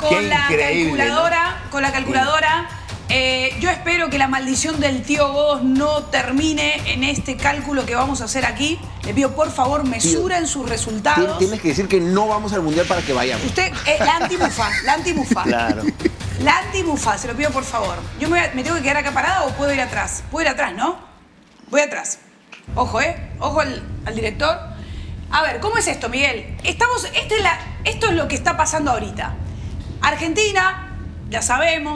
con la calculadora, ¿no? Con la calculadora. Yo espero que la maldición del tío Godos no termine en este cálculo que vamos a hacer aquí. Le pido, por favor, mesuren sus resultados. Tienes que decir que no vamos al Mundial para que vayamos. Usted, la antimufa, la antimufa. Claro. La antimufa, se lo pido, por favor. ¿Yo me tengo que quedar acá parada o puedo ir atrás? Puedo ir atrás, ¿no? Voy atrás. Ojo, Ojo al director. A ver, ¿cómo es esto, Miguel? Esto es lo que está pasando ahorita. Argentina, ya sabemos,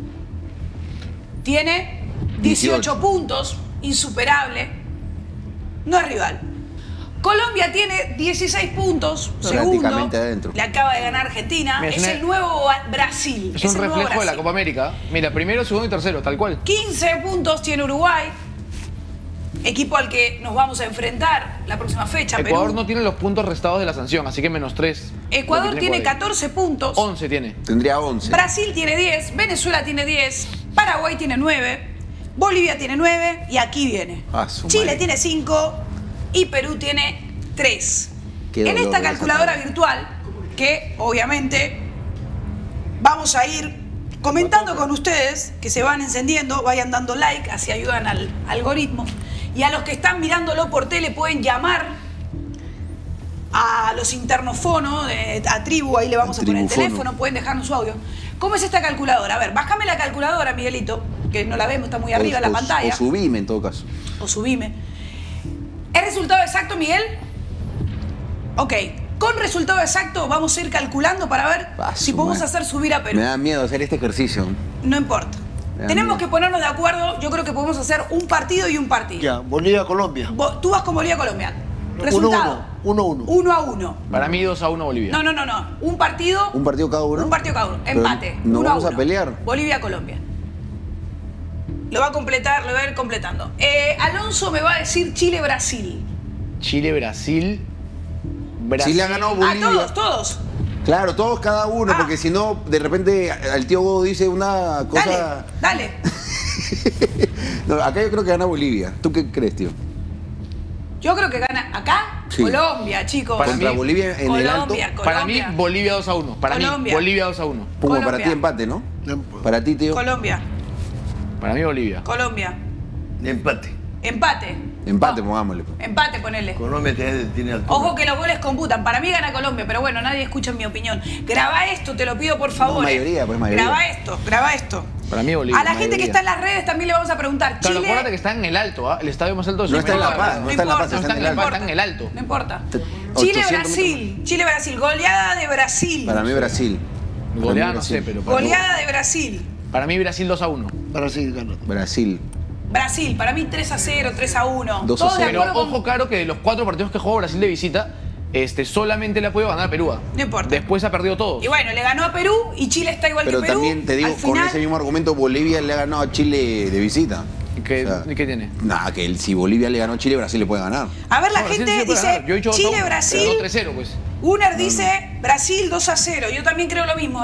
tiene 18 puntos, insuperable, no es rival. Colombia tiene 16 puntos, segundo, le acaba de ganar Argentina, es el nuevo Brasil. Es un reflejo de la Copa América. Mira, primero, segundo y tercero, tal cual. 15 puntos tiene Uruguay, equipo al que nos vamos a enfrentar la próxima fecha. Ecuador Perú no tiene los puntos restados de la sanción, así que -3. Ecuador tiene 14 puntos. 11 tiene. Tendría 11. Brasil tiene 10, Venezuela tiene 10, Paraguay tiene 9, Bolivia tiene 9 y aquí viene. Chile tiene 5 y Perú tiene 3. En esta calculadora virtual, que obviamente vamos a ir comentando con ustedes, que se van encendiendo, vayan dando like, así ayudan al algoritmo. Y a los que están mirándolo por tele pueden llamar a los internofonos, a Tribu, ahí le vamos a poner el teléfono, pueden dejarnos su audio. ¿Cómo es esta calculadora? A ver, bájame la calculadora, Miguelito, que no la vemos, está muy arriba en la pantalla. O subime, en todo caso. O subime. ¿Es resultado exacto, Miguel? Ok. Con resultado exacto vamos a ir calculando para ver si podemos hacer subir a Perú. Me da miedo hacer este ejercicio. No importa. Tenemos que ponernos de acuerdo. Yo creo que podemos hacer un partido y un partido. Ya, Bolivia-Colombia. Tú vas con Bolivia-Colombia. Resultado. 1-1. 1-1. Para mí 2-1 Bolivia. No. Un partido. ¿Un partido cada uno? Un partido cada uno. Empate. ¿No vamos a pelear? Bolivia-Colombia. Lo va a completar, lo va a ir completando. Alonso me va a decir Chile-Brasil. Chile-Brasil. Chile ha ganado Bolivia. Todos. Claro, todos cada uno, porque si no, de repente el tío Godo dice una cosa... Dale. No, acá yo creo que gana Bolivia. ¿Tú qué crees, tío? Yo creo que gana acá Colombia, chicos. Contra Bolivia en el alto. Para mí, Bolivia 2-1. Para mí, Bolivia 2-1. Como para ti empate, ¿no? Para ti, tío. Colombia. Para mí, Bolivia. Colombia. Empate. Empate, pongámosle. Empate, ponele. Colombia tiene altura. Ojo que los goles computan. Para mí gana Colombia, pero bueno, nadie escucha mi opinión. Graba esto, te lo pido por favor. No, mayoría. Graba esto. Para mí, Bolivia. A la gente que está en las redes también le vamos a preguntar. Claro, Chile... acuérdate que está en el alto, el estadio más alto de No está en La Paz, no está en La Paz, está en el alto. No importa. Chile-Brasil. Chile-Brasil. Goleada de Brasil. Para mí, Brasil. Goleada no sé, pero... Goleada de Brasil. Para mí, Brasil 2-1. Brasil gana. Brasil, para mí 3-0, 3-1. 2-0. Pero ojo, claro, que de los 4 partidos que jugó Brasil de visita, solamente le ha podido ganar a Perú. No importa. Después ha perdido todo. Y bueno, le ganó a Perú y Chile está igual que Perú. Pero también te digo, con ese mismo argumento, Bolivia le ha ganado a Chile de visita. ¿Y qué tiene? Nada, que si Bolivia le ganó a Chile, Brasil le puede ganar. A ver, la gente dice Chile-Brasil. 3-0, pues. Uner dice Brasil 2-0. Yo también creo lo mismo,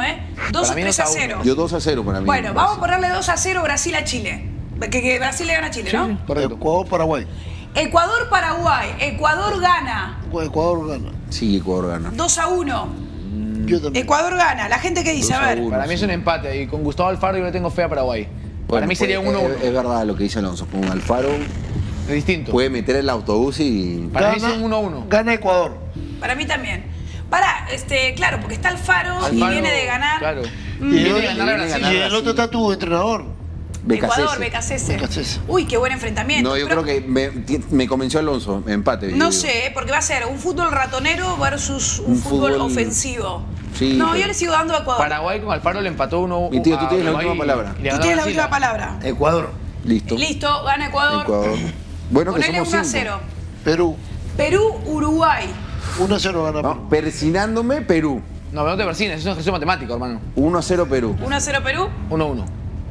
3-0. Yo 2-0 para mí. Bueno, vamos a ponerle 2-0 Brasil a Chile. Que Brasil le gana a Chile, ¿no? Sí, correcto. Ecuador-Paraguay. Ecuador-Paraguay. Ecuador gana. Ecuador gana. Sí, Ecuador gana. 2-1. Yo también. Ecuador gana. La gente que dice, a ver. Para mí es un empate. Y con Gustavo Alfaro yo le tengo fe a Paraguay. Para mí sería 1-1. Es verdad lo que dice Alonso. Con Alfaro es distinto. Puede meter el autobús y... Para mí es un 1-1. Gana Ecuador. Para mí también. Claro, porque está Alfaro y viene de ganar. Claro. Y viene de ganar a Brasil. Y el otro está tu entrenador. Ecuador, BKCS. Uy, qué buen enfrentamiento. No, yo creo que me convenció Alonso, empate. No sé, porque va a ser un fútbol ratonero versus un fútbol ofensivo. Sí, no, yo le sigo dando a Ecuador. Paraguay con Alfaro le empató 1. Mi tío, tú tienes la última palabra. Tú tienes la última palabra. Ecuador. Listo. Listo, gana Ecuador. Bueno, ponele que somos 1-0. Perú. Perú-Uruguay. 1-0 gana Perú. No, persinándome Perú. No te persines, es un ejercicio matemático, hermano. 1-0 Perú. 1-0 Perú. 1-1.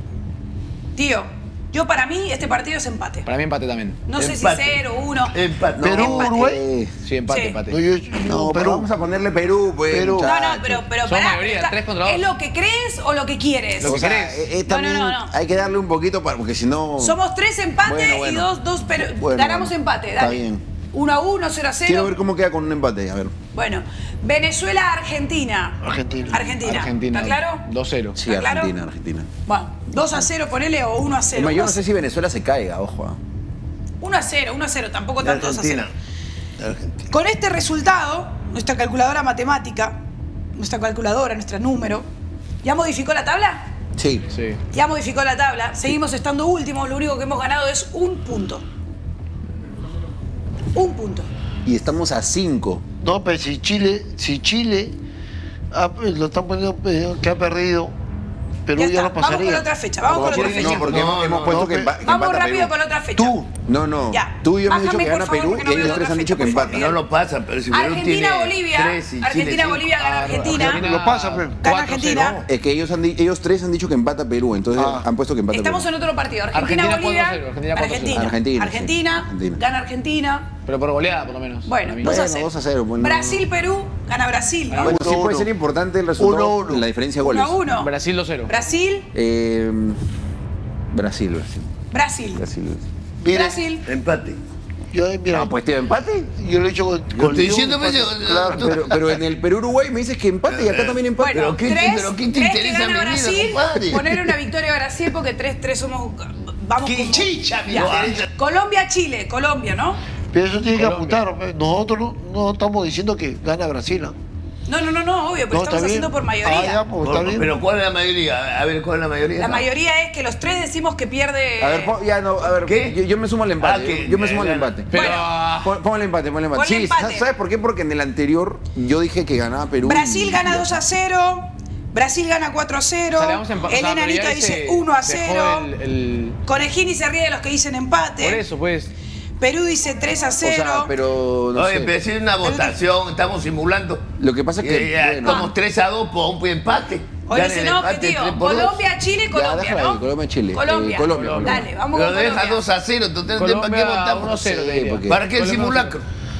Tío, para mí este partido es empate. Para mí empate también. No sé si 0-1. Empate. ¿Perú-Uruguay? Sí, empate. No, pero vamos a ponerle Perú, pues. No, pero son mayoría, 3 contra 2. ¿Es lo que crees o lo que quieres? Lo que querés. También hay que darle un poquito, porque si no... Somos 3 empates y 2 pero ganamos empate, dale. Está bien. 1-1, 0-0. Quiero ver cómo queda con un empate, a ver. Bueno, Venezuela-Argentina. Argentina. ¿Está claro? 2-0. Sí, ¿Está claro? Argentina. Bueno, 2-0 ponele o 1-0. Yo no sé si Venezuela se caiga, ojo. 1-0, tampoco tanto 2-0. Argentina. Con este resultado, nuestra calculadora matemática, nuestro número, ¿ya modificó la tabla? Sí. Ya modificó la tabla, seguimos estando últimos, lo único que hemos ganado es 1 punto. 1 punto. Y estamos a 5. No, pero si Chile lo están poniendo que ha perdido, Perú ya no pasaría. Vamos con la otra fecha, vamos con la otra fecha. No, porque hemos puesto que empata Vamos Perú. rápido con la otra fecha. Tú. No. Ya. Tú y yo hemos dicho Bájame, que gana por favor, Perú porque no y veo ellos la tres han otra dicho que fecha, por empata. favor. No lo pasan, pero si Perú tiene Argentina-Bolivia. 3 y Chile Argentina-Bolivia gana Argentina. Lo pasa, pero. Gana Argentina. Es que ellos tres han dicho que empata Perú, entonces han puesto que empata Estamos Perú. en otro partido. Argentina Argentina-Bolivia. 4-0, Argentina 4-0. Argentina. Gana Argentina. Pero por goleada, por lo menos. Bueno, para mí. 2-0. Bueno. Brasil-Perú. Gana Brasil. ¿no? Bueno, sí puede ser importante el resultado 1-1. en la diferencia de goles. 1-1. Brasil 2-0. Brasil. Brasil. Mire, Brasil. empate. yo, mira, Ah, pues tío, empate. yo lo he hecho con estoy diciendo, empate. pues, Claro, Pero en el Perú-Uruguay me dices que empate y acá también empate. Bueno, ¿Pero qué te interesa que gana mi vida, Brasil, compadre? poner una victoria a Brasil porque 3-3 somos. Vamos ¡Qué como- chicha, mi Ya. madre! Colombia-Chile, Colombia, ¿no? Pero eso tiene que Colombia. apuntar. Nosotros no estamos diciendo que gana Brasil. ¿Ah? No, obvio, pero No, estamos está haciendo bien. por mayoría. Ah, ya, pues está bien. Pero ¿cuál es la mayoría? A ver, ¿cuál es la mayoría? La mayoría es que los tres decimos que pierde. A ver, ¿Qué? yo me sumo al empate. ¿qué? Yo me sumo al empate. Pero. Pon el empate. Ponle Sí, empate. ¿sabes por qué? Porque en el anterior yo dije que ganaba Perú. Brasil y- gana 2-0. Brasil gana 4-0. Elena Anita dice 1-0. Conejini se ríe de los que dicen empate. Por eso, pues. Perú dice 3-0. O sea, pero no Oye, sé. pero si es una votación, estamos simulando. Lo que pasa es que bueno, Estamos 3-2 por un empate. Oye, Gana ese el no, empate, objetivo. 3-2. Colombia, Chile, ya, Colombia, déjala ¿no? ahí, Colombia-Chile. Colombia. Colombia. Dale, vamos Pero con deja Colombia. 2-0, entonces ¿para Colombia qué votamos? 1-0, te Sí, diría. porque- ¿Para qué el Colombia simulacro?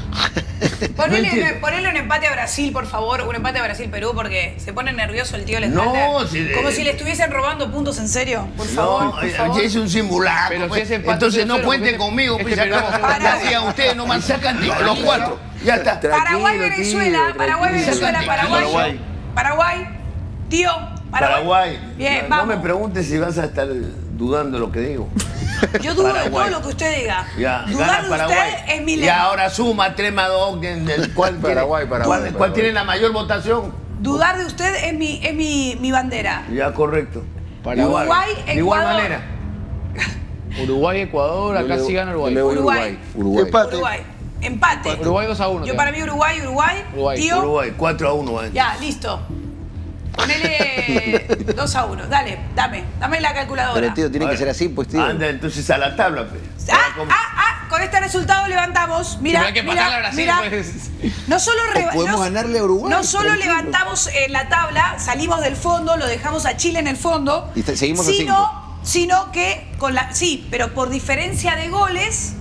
Ponele un empate a Brasil, por favor. Un empate a Brasil-Perú porque se pone nervioso el tío de la No, espalda. si Como si le estuviesen robando puntos en serio. Por favor, No, por favor. es un simulacro. Pero si pues. es empate, Entonces no 0-0, cuenten porque conmigo, este pues Perú acá. va a jugar. Decían ustedes nomás sacan los cuatro. Ya está. Paraguay-Venezuela. Tranquilo, Paraguay-Venezuela. Paraguay. Paraguay. Tío. Paraguay. Bien, no vamos. me preguntes si vas a estar dudando lo que digo. Yo dudo de Paraguay. todo lo que usted diga. Ya, Dudar gana de Paraguay. usted es mi Y lema. ahora suma 3 más 2, ¿cuál Paraguay, Paraguay. ¿Cuál tiene la mayor votación? Dudar de usted es mi bandera. Ya, correcto. Paraguay. Uruguay, De igual Ecuador. manera. Uruguay, Ecuador, acá sí gana Uruguay. Uruguay. Empate. Uruguay. Empate. Uruguay 2-1. Yo para mí Uruguay. Uruguay. Tío. Uruguay, 4-1. Ya, listo. Ponele 2-1. Dale, dame la calculadora. Pero tío, tiene que ser así, pues tío. Anda entonces a la tabla, pues. Con este resultado levantamos. Mira, pero hay que pasarle a Brasil, mira. pues. No solo, podemos ganarle a Uruguay, no solo tranquilo. levantamos la tabla, salimos del fondo, lo dejamos a Chile en el fondo. Y seguimos a sino que sí, pero por diferencia de goles,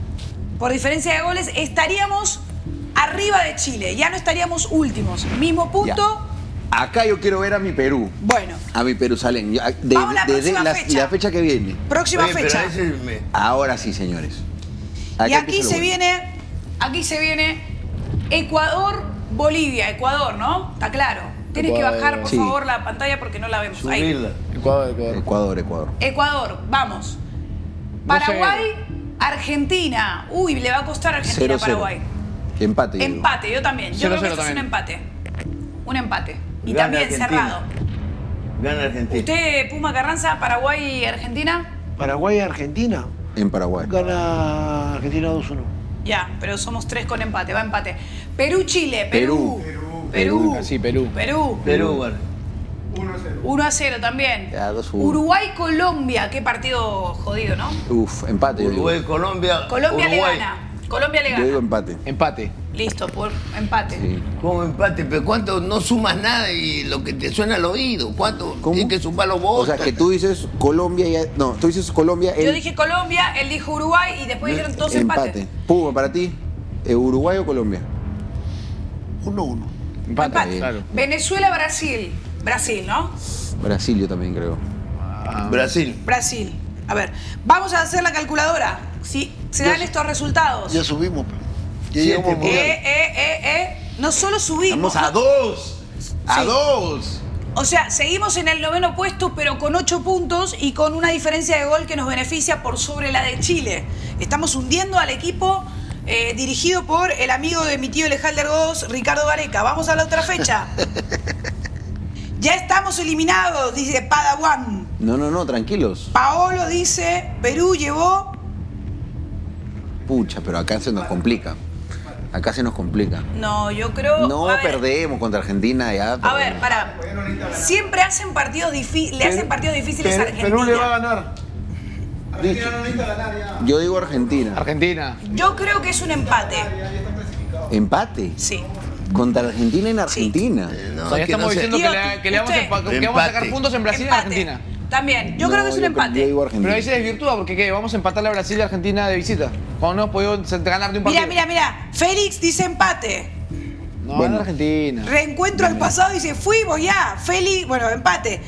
estaríamos arriba de Chile. Ya no estaríamos últimos. Mismo punto. Ya. Acá yo quiero ver a mi Perú. Bueno. A mi Perú salen. Vamos a la próxima fecha. La fecha que viene. Próxima Oye, pero fecha. ese me- Ahora sí, señores. Y Acá aquí empieza se lo bueno. viene Ecuador-Bolivia. Ecuador, ¿no? Está claro. Tienes que Ecuador. bajar, por Sí. favor, la pantalla porque no la vemos. Ahí. Subirla. Ecuador. Ecuador. Ecuador, vamos. Paraguay, Argentina. Uy, le va a costar a Argentina 0-0. Paraguay. Empate. yo digo. Empate, yo también. Yo creo que 0-0 esto es un también. empate. Un empate. Y Gana también Argentina. cerrado. Gana Argentina. ¿Usted, Puma Carranza, Paraguay y Argentina? Paraguay y Argentina. En Paraguay. Gana Argentina 2-1. Ya, pero somos 3 con empate, va empate. Perú-Chile, Perú. Sí, Perú. Perú, gana. 1-0 también. Ya, 2-1. Uruguay-Colombia, qué partido jodido, ¿no? Uf, empate. yo digo. Uruguay, Colombia. Colombia Uruguay. le gana. Colombia le Yo digo gana. empate. Empate. Listo, por empate. Sí. ¿Cómo empate? ¿Pero cuánto? No sumas nada y lo que te suena al oído. ¿Cuánto? ¿Cómo? Tienes que sumar los O votos. sea, que tú dices Colombia y... No, tú dices Colombia... Yo dije Colombia, él dijo Uruguay y después dijeron todos empates. empate. Puma, para ti, ¿Uruguay o Colombia? 1-1. Empate. Claro. Venezuela-Brasil. Brasil, ¿no? Brasil yo también creo. Brasil. Brasil. A ver, vamos a hacer la calculadora. Si se dan estos resultados. Ya subimos. No solo subimos. Estamos a 2. A 2. O sea, seguimos en el 9º puesto, pero con 8 puntos y con una diferencia de gol que nos beneficia por sobre la de Chile. Estamos hundiendo al equipo dirigido por el amigo de mi tío Lejalder Goz, Ricardo Gareca. Vamos a la otra fecha. Ya estamos eliminados, dice Padawan. No, tranquilos. Paolo dice, Perú llevó... Pucha, pero acá se nos complica. Acá se nos complica. No, yo creo... No, perdemos contra Argentina ya. A ver, siempre hacen partidos difíciles, le hacen partidos difíciles a Argentina. Perú le va a ganar. Argentina no necesita ganar ya. Yo digo Argentina. Argentina. Yo creo que es un empate. ¿Empate? Sí. Contra Argentina en Argentina. Sí. O sea, ya estamos diciendo que le vamos a sacar puntos en Brasil y en Argentina. También, yo creo que es un empate. Yo digo Argentina. Pero ahí se desvirtúa porque ¿qué? Vamos a empatarle a Brasil y Argentina de visita. Cuando no hemos podido ganar de un partido. Mira. Félix dice empate. No, bueno. Argentina. Reencuentro al pasado dice, fuimos ya. Félix, bueno, empate.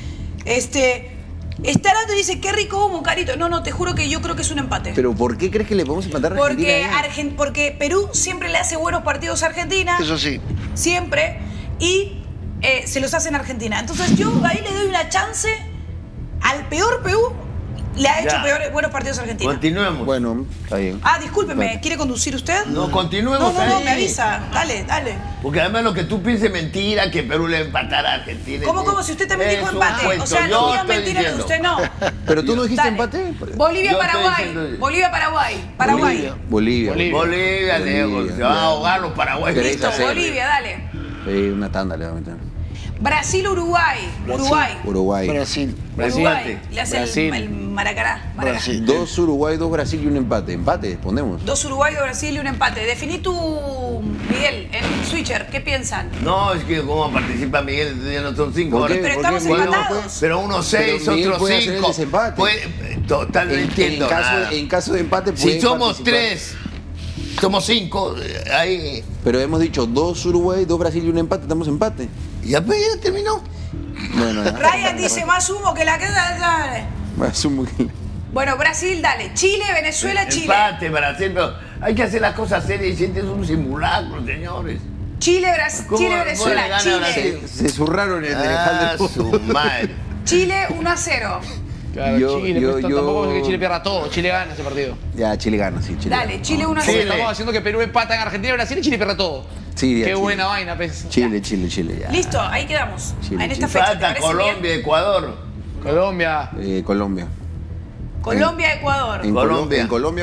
Estarando dice, qué rico humo, Carito. No, te juro que yo creo que es un empate. ¿Pero por qué crees que le podemos empatar a Argentina? Porque Perú siempre le hace buenos partidos a Argentina. Eso sí. Siempre. Y se los hace en Argentina. Entonces yo ahí le doy una chance al peor Perú. Le ha hecho buenos partidos a Argentina. Continuemos. Bueno, está bien. Discúlpeme, ¿quiere conducir usted? No, continuemos ahí. No, me avisa. Dale. Porque además lo que tú pienses es mentira, que Perú le empatará a Argentina. ¿Cómo? Si usted también dijo empate. O sea, no digan mentira que usted no. ¿Pero tú no dijiste empate? Bolivia-Paraguay. Bolivia-Paraguay. Bolivia, Leo. Se van a ahogar los paraguayos. Listo, Bolivia, dale. Una tanda le va a meter. Brasil-Uruguay. Brasil. Le hace el Maracaná. Brasil. 2 Uruguay, 2 Brasil y un empate. Empate, ponemos. 2 Uruguay, 2 Brasil y un empate. Definí tú, Miguel, en Switcher. ¿Qué piensan? No, es que como participa Miguel, ya no son 5 horas. Pero estamos empatados. Pero unos 6, otros 5. Total, entiendo. En caso de empate, si somos 3, somos 5, ahí. Pero hemos dicho 2 Uruguay, 2 Brasil y un empate. Estamos empate. Ya terminó. Bueno, Ryan dice más humo que la que dale. Más humo que la... Bueno, Brasil, dale. Chile, Venezuela, Chile. Empate, Brasil, pero hay que hacer las cosas serias y sientes un simulacro, señores. Chile, Venezuela, Chile. Se zurraron en el su madre. Chile 1-0. Claro, Chile, tampoco es que Chile pierda todo. Chile gana ese partido. Ya, Chile gana, sí. Chile Dale, gana. Chile 1-0. Estamos haciendo que Perú empata en Argentina y Brasil y Chile pierda todo. Sí, qué buena vaina, pues. Chile, ya. Listo, ahí quedamos. Chile, en esta fecha. Falta Colombia, Ecuador. Colombia. Colombia. Colombia, Ecuador. En Colombia.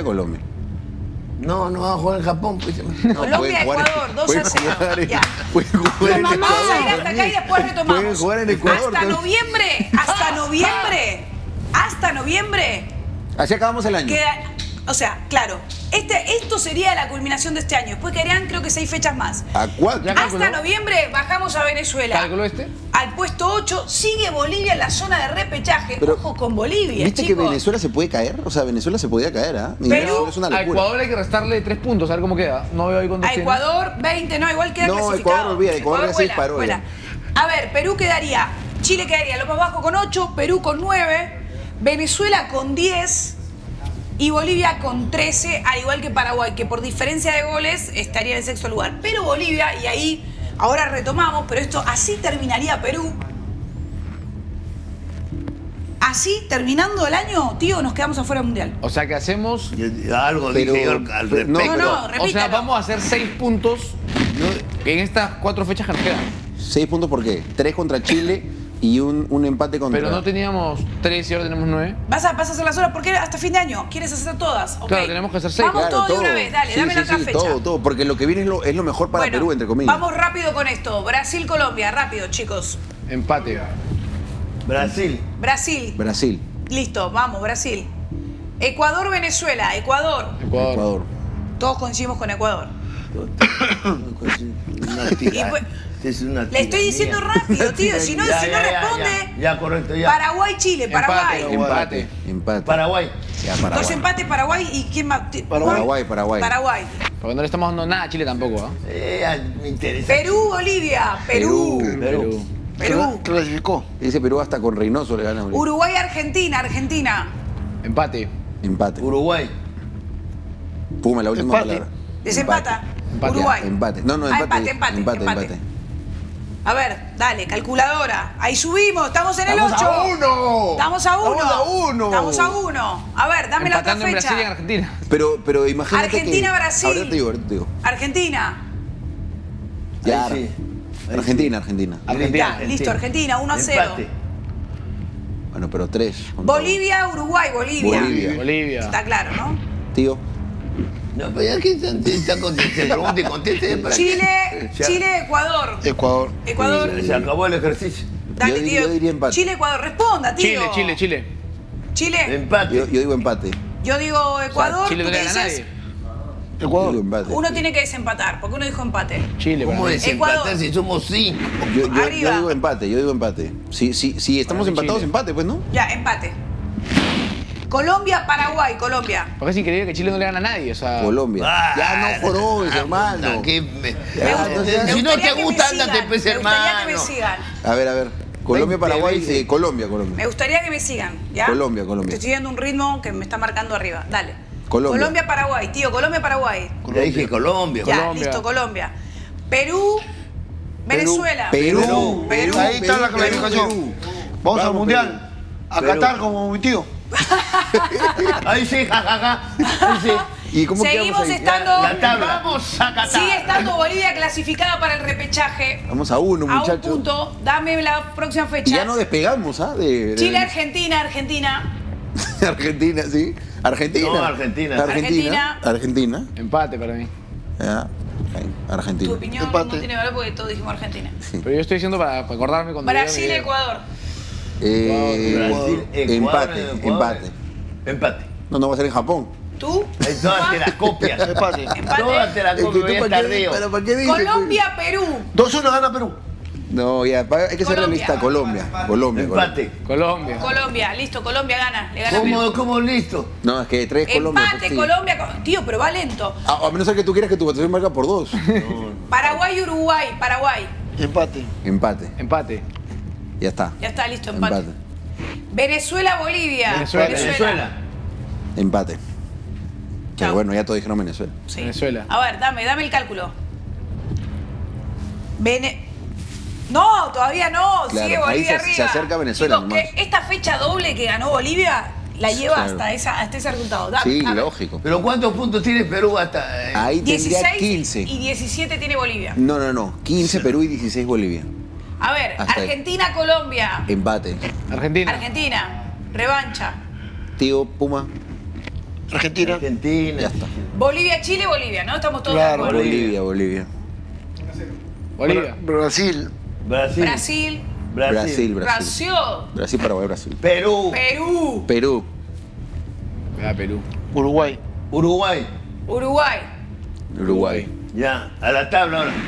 No va a jugar en Japón. Pues. Colombia, Ecuador, 2-0. Ya. Vamos a ir hasta acá y después retomamos. Pueden jugar en Ecuador. Hasta noviembre. Así acabamos el año. O sea, claro, esto sería la culminación de este año. Después quedarían, creo que 6 fechas más. ¿A cuánto? Hasta noviembre bajamos a Venezuela. ¿Calculó este? Al puesto 8 sigue Bolivia en la zona de repechaje. Pero, ojo con Bolivia, ¿viste chicos? que Venezuela se puede caer? O sea, Venezuela se podía caer, ¿ah? Perú, es una A locura. Ecuador hay que restarle 3 puntos, a ver cómo queda. No veo ahí cuántos A tiene. Ecuador 20, no, igual queda clasificado. Ecuador olvida, Ecuador ya se disparó. Vuela. A ver, Perú quedaría, Chile quedaría lo más bajo con 8, Perú con 9, Venezuela con 10 y Bolivia con 13, al igual que Paraguay, que por diferencia de goles estaría en el 6º lugar. Pero Bolivia, y ahí ahora retomamos, pero esto así terminaría Perú. Así, terminando el año, tío, nos quedamos afuera del Mundial. O sea que hacemos... Algo dije yo al respecto. No, repítalo. O sea, vamos a hacer 6 puntos en estas 4 fechas que nos quedan. 6 puntos, ¿por qué? 3 contra Chile y un empate contra... Pero no teníamos 3 y ahora tenemos 9. Vas a hacer las horas, ¿por qué hasta fin de año? ¿Quieres hacer todas? Okay. Claro, tenemos que hacer 6. Vamos claro, todo de una vez, dale, dame la otra fecha. Todo, porque lo que viene es lo mejor para Perú, entre comillas. Vamos rápido con esto. Brasil-Colombia, rápido, chicos. Empate. Brasil. Listo, vamos, Brasil. Ecuador-Venezuela, Ecuador. Todos coincidimos con Ecuador. Le estoy diciendo rápido, tío. Si no responde. Ya, correcto, ya. Paraguay-Chile, Paraguay. Empate. Paraguay. Ya, Paraguay. 2 empates, Paraguay y ¿quién más? Paraguay. Porque no le estamos dando nada a Chile tampoco, Me interesa. Perú-Bolivia. Perú. Clasificó. Dice Perú hasta con Reynoso le gana. Uruguay-Argentina. Empate. Empate. Uruguay. Puma, la última Empate. palabra. Desempata. Uruguay. Empate. No, empate. A ver, dale, calculadora. Ahí subimos, estamos en el 8. ¡Estamos a 1! Estamos a 1. ¡Estamos a 1! Estamos a 1. A ver, dame la otra Empatando en fecha. Brasil y en Argentina. Pero imagínate Argentina, que... Brasil. Ahora te digo. Argentina. Ya, Ahí sí. Argentina. Argentina. Ya, listo, Argentina, 1-0. Empate. Bueno, pero 3. Bolivia, Uruguay, Bolivia. Bolivia. Está claro, ¿no? Tío. No, pero ya que está contestando, conteste. Chile, Ecuador. Ecuador. Ecuador. Se acabó el ejercicio. Dale, tío. Yo diría empate. Chile, Ecuador. Responda, tío. Chile. Chile. Empate. Yo digo empate. Yo digo Ecuador. Chile ¿tú no qué le gana a dices? nadie. Yo Ecuador. digo empate. Uno tiene que desempatar, porque uno dijo empate. Chile, ¿Cómo para mí. desempatar Ecuador. si somos 5? Yo Arriba. digo empate. Si estamos Para mí empatados, Chile. empate, pues, ¿no? Ya, empate. Colombia, Paraguay, Colombia. Porque es increíble que Chile no le gana a nadie, o sea... Colombia. Ya no jorobes, hermano. Si no te gusta, ándate, pues, Me gustaría que hermano. me sigan. A ver. Colombia, 20, Paraguay, 20. Colombia. Me gustaría que me sigan, ¿ya? Colombia. Te estoy dando un ritmo que me está marcando arriba. Dale. Colombia. Paraguay, tío. Colombia, Paraguay. Ya dije Colombia. Ya, Colombia. listo, Colombia. Perú, Venezuela. Perú. Ahí está la clasificación. Vamos al Mundial. A Perú. Qatar como mi tío. Ahí sí, jajaja. Ahí sí. ¿Y cómo Seguimos quedamos ahí? estando. La tabla. Vamos a Qatar. Sigue estando Bolivia clasificada para el repechaje. Vamos a 1, A un muchachos. punto. Dame la próxima Y fecha. ya no despegamos, ¿ah? Chile, Argentina, Argentina. Argentina, sí. Argentina. No, Argentina. Argentina. Empate para mí. Ya. Ok, Tu Argentina. opinión Empate. no tiene valor porque todos dijimos Argentina. Pero yo estoy diciendo para acordarme cuando... Brasil, Ecuador. Brasil, Ecuador, Empate. Empate. No va a ser en Japón. ¿Tú? Todas te las copias. Empate. Empate. Todas te las Es que copias. tú, Ya es ¿para qué? tardío. ¿Para qué dices? Colombia, Perú. 2-1 gana Perú. No, ya, hay que ser Colombia. realista. Colombia. Empate. Colombia. Colombia, listo, Colombia gana. Le gana Perú. ¿Cómo listo? No, es que 3 Colombia. Empate, pues, sí. Colombia. Tío, pero va lento. A menos que tú quieras que tu votación valga por 2. Paraguay, Uruguay, Paraguay. Empate. Empate. Ya está. Ya está listo, empate. Venezuela, Bolivia. Venezuela. Empate. Pero Chao. bueno, ya todos dijeron Venezuela. Sí. Venezuela. A ver, dame el cálculo. No, todavía no. Claro, Sigue ahí Bolivia se arriba. acerca Venezuela Chicos, nomás. que esta fecha doble que ganó Bolivia la lleva Claro. hasta ese resultado. Dame, Sí, dame. lógico. ¿Pero cuántos puntos tiene Perú hasta...? Ahí tendría 16 15. y 17 tiene Bolivia. No. 15 Perú y 16 Bolivia. A ver, Hasta ahí. Argentina, Colombia. Empate. Argentina. Argentina, revancha. Tío Puma. Argentina. Argentina. Ya está. Bolivia, Chile, Bolivia, ¿no? Estamos todos Claro. de acuerdo. Bolivia. Bolivia. Brasil. Brasil. Brasil, Brasil, Paraguay, Brasil. Perú. Perú. Perú. Uruguay. Uruguay. Uruguay. Ya, a la tabla ahora.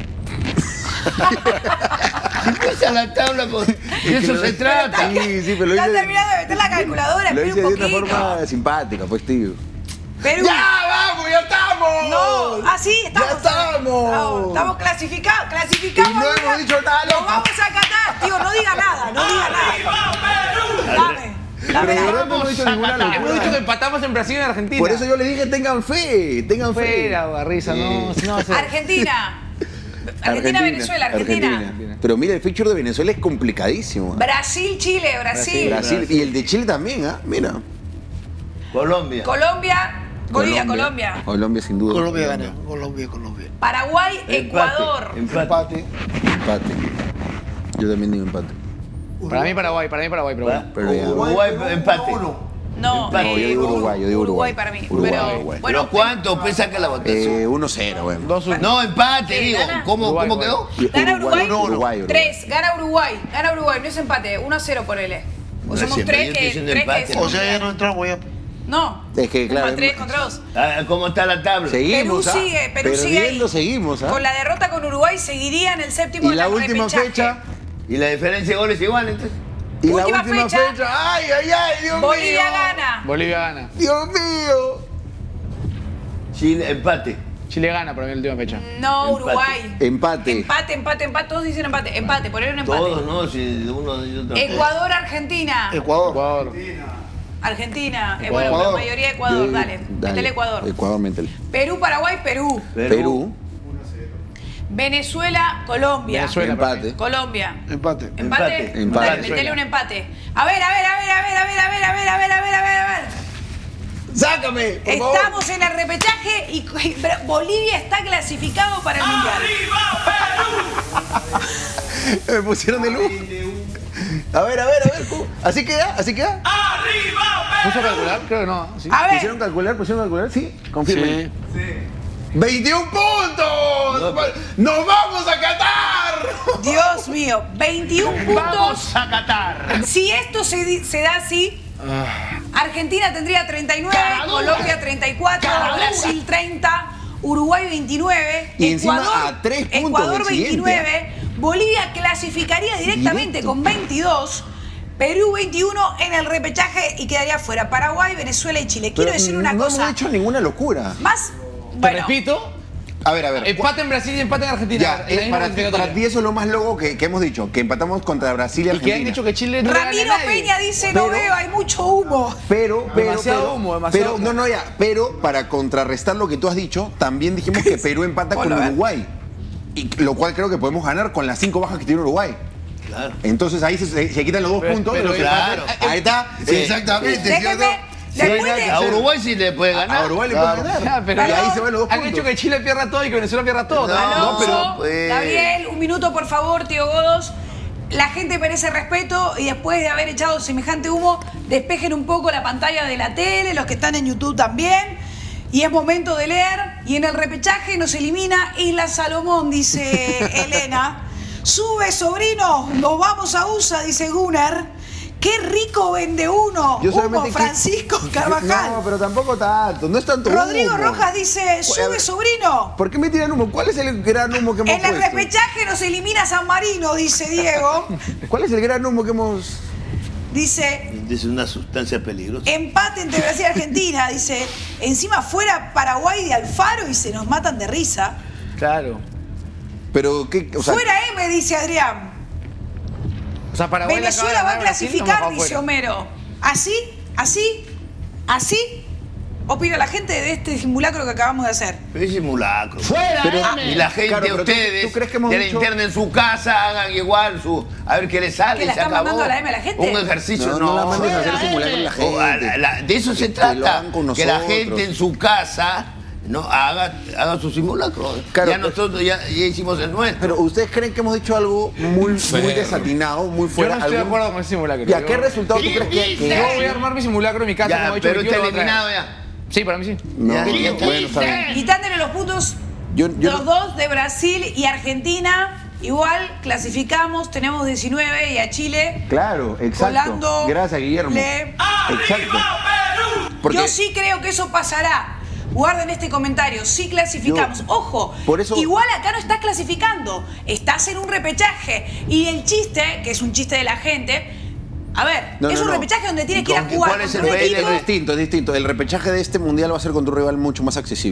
Empieza la tabla con... De eso se trata. Sí, pero lo Estás hice, terminando de meter la calculadora, lo espera hice un de una poquito. forma simpática, pues, tío. Perú. vamos! ¡Ya estamos! No, así estamos. ¡Ya estamos! Estamos clasificados. Clasificamos. Y no hemos dicho nada, Nos loco. vamos a Qatar. Tío, no diga nada, no diga nada. Dame. Pero de verdad no hemos dicho ninguna Hemos dicho que locura. empatamos en Brasil y en Argentina. Por eso yo le dije, tengan fe. Fuera, Barriza, no. Argentina. Venezuela, Argentina. Pero mira, el fixture de Venezuela es complicadísimo. Brasil, Chile, Brasil. Brasil. Y el de Chile también, ¿ah? Mira. Colombia. Bolivia, Colombia. Colombia, sin duda. Colombia gana. Colombia. Paraguay, Empate. Ecuador. Empate. Empate. Yo también digo empate. Para mí Paraguay, pero bueno. Pero ya. Uruguay, empate. No, Empate. No, yo digo Uruguay, Uruguay para mí. Uruguay, Pero, Uruguay. bueno, ¿Pero cuánto pesa que la votación? 1-0, bueno. 2-1. No, empate, Sí, digo. gana. ¿Cómo Uruguay, quedó? Gana Uruguay. Uruguay. 3, gana Uruguay, no es empate, 1-0 por él. O No, somos siempre 3 yo estoy que diciendo 3 empate. que O sea, ya no entramos ya. No. Es que, claro, 3 contra 2. ¿Cómo está la tabla? Seguimos, Perú sigue, Perú sigue ahí. Perdiendo seguimos, ¿ah? Con la derrota con Uruguay seguiría en el séptimo Y en la el última repechaje. fecha. ¿Y la diferencia de goles igual entonces? Y la Última última fecha. fecha. ¡Ay, Dios Bolivia mío! gana. Bolivia gana. ¡Dios mío! Chile, empate. Chile gana para mí en la última fecha. No, Empate. Uruguay. Empate. Todos dicen empate. Empate, poner un empate. Todos, ¿no? Si uno y otro. Ecuador, Argentina. Ecuador. Argentina. Ecuador. Bueno, la mayoría de Ecuador, Yo- dale. Métele Ecuador. Ecuador, métele. Perú, Paraguay, Perú. Perú. Venezuela, Colombia. Venezuela, empate. Colombia. Empate. ¿Empate? Empate. Dale, metele un empate. A ver. ¡Sácame, por favor! Estamos en el repechaje y Bolivia está clasificado para el Mundial. Me pusieron de luz. A ver. ¿Así queda? ¿Puso a calcular? Creo que no. ¿Sí? A ver. ¿Pusieron calcular? Sí, confirmen. Sí. 21 puntos. ¡Nos vamos a Qatar! Dios mío, 21 puntos. Vamos a Qatar. Si esto se da así, Argentina tendría 39, Colombia 34, Brasil 30, Uruguay 29, Y encima a 3 puntos Ecuador del siguiente. 29, Bolivia clasificaría directamente con 22, Perú 21 en el repechaje y quedaría fuera Paraguay, Venezuela y Chile. Quiero decir una no cosa. hemos hecho ninguna locura. Más, Te bueno, repito, A ver. empate en Brasil y empate en Argentina. Ya, En la misma para clasificatoria. ti eso es lo más loco que hemos dicho, que empatamos contra Brasil y Y Argentina. que han dicho que Chile no le gana a Ramiro nadie. Peña dice, no Pero- veo, hay mucho humo. Pero, Demasiado humo, demasiado humo. Pero para contrarrestar lo que tú has dicho, también dijimos que Perú empata con Ponlo, a ver. Uruguay. Y lo cual creo que podemos ganar con las 5 bajas que tiene Uruguay. Claro. Entonces ahí se quitan los 2 puntos. pero los claro. empates. Ahí está. Sí. Exactamente. Déjeme, ¿cierto? después de- A Uruguay sí le puede ganar. A Uruguay le puede ganar. Ya, pero y ahí se van los 2 han puntos. hecho que Chile pierda todo y que Venezuela pierda todo. No, Alonso, pero, pues- Gabriel, un minuto por favor, tío Godos. La gente merece respeto y después de haber echado semejante humo, despejen un poco la pantalla de la tele, los que están en YouTube también. Y es momento de leer. Y en el repechaje nos elimina Isla Salomón, dice Elena. Sube, sobrino, nos vamos a USA, dice Gunnar. ¡Qué rico vende uno! Yo Humo, solamente Francisco Carvajal. No, pero tampoco tanto. No es tanto Rodrigo humo. Rojas dice, sube, sobrino. ¿Por qué me tiran humo? ¿Cuál es el gran humo que hemos En el puesto? repechaje nos elimina San Marino, dice Diego. ¿Cuál es el gran humo que hemos...? Dice, Es una sustancia peligrosa. empate entre Brasil y Argentina. Dice, encima fuera Paraguay de Alfaro y se nos matan de risa. Claro. Pero, ¿qué? O sea, Fuera M, dice Adrián. O sea, Paraguay le acaba de Venezuela va a ganar Brasil, clasificar, nos dice afuera. Homero. ¿Así opina la gente de este simulacro que acabamos de hacer? Es simulacro. Pero- Y la gente, Claro, pero ustedes, ¿tú crees que hemos de la dicho- interna en su casa, hagan igual a ver qué les sale. ¿Que la se están acabó. mandando a la M a la gente? Un ejercicio, no, no la mandes a hacer simulacro a la gente. De eso se Que lo trata. hagan con Que la nosotros. gente en su casa no haga su simulacro. Claro, ya nosotros ya hicimos el nuestro. Pero ¿ustedes creen que hemos dicho algo muy desatinado, muy Yo fuera? no estoy de algún- acuerdo con ese simulacro. ¿Y a Yo- qué resultado tú crees que Yo voy a armar mi simulacro en mi casa. Ya, como he dicho, pero que está yo lo voy a traer. eliminado ya. Sí, para mí sí. No, Ya. bueno, está bien. Quitándole los puntos, Yo los dos de Brasil y Argentina. Igual clasificamos, tenemos 19 y a Chile. Claro, exacto. Colando Gracias, Guillermo. Exacto. Porque Yo sí creo que eso pasará. Guarden este comentario, sí clasificamos. Yo- Ojo, por eso- igual acá no estás clasificando, estás en un repechaje. Y el chiste, que es un chiste de la gente, a ver, No, es no, un no. repechaje donde tienes ¿Y que ir a con- jugar cuál es contra el un PL? equipo. es distinto. El repechaje de este mundial va a ser contra un rival mucho más accesible.